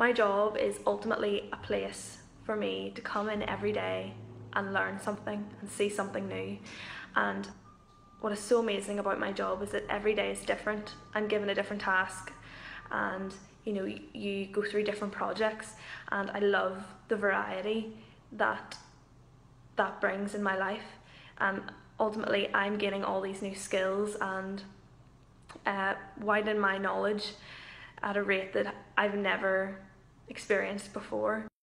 My job is ultimately a place for me to come in every day and learn something and see something new. And what is so amazing about my job is that every day is different. I'm given a different task, and you go through different projects, and I love the variety that brings in my life. And ultimately I'm gaining all these new skills and widening my knowledge at a rate that I've never experienced before.